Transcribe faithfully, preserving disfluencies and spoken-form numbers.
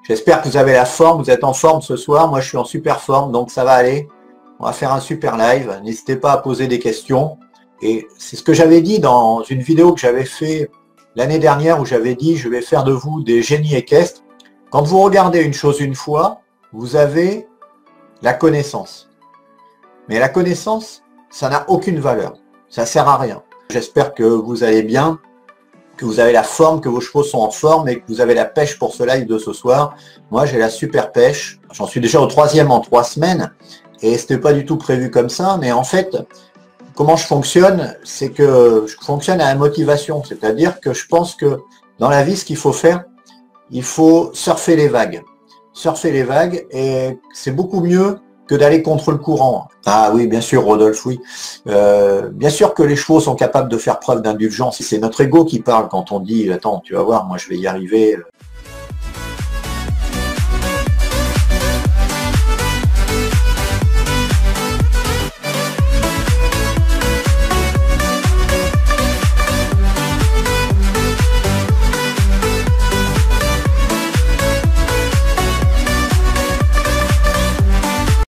J'espère que vous avez la forme, vous êtes en forme ce soir. Moi, je suis en super forme, donc ça va aller. On va faire un super live. N'hésitez pas à poser des questions. Et c'est ce que j'avais dit dans une vidéo que j'avais fait l'année dernière où j'avais dit je vais faire de vous des génies équestres. Quand vous regardez une chose une fois, vous avez la connaissance. Mais la connaissance, ça n'a aucune valeur. Ça sert à rien. J'espère que vous allez bien, que vous avez la forme, que vos chevaux sont en forme et que vous avez la pêche pour ce live de ce soir. Moi, j'ai la super pêche. J'en suis déjà au troisième en trois semaines et c'était pas du tout prévu comme ça. Mais en fait, comment je fonctionne, c'est que je fonctionne à la motivation. C'est-à-dire que je pense que dans la vie, ce qu'il faut faire, il faut surfer les vagues. Surfer les vagues et c'est beaucoup mieux que d'aller contre le courant. Ah oui, bien sûr, Rodolphe, oui. Euh, bien sûr que les chevaux sont capables de faire preuve d'indulgence. C'est notre ego qui parle quand on dit « Attends, tu vas voir, moi je vais y arriver ».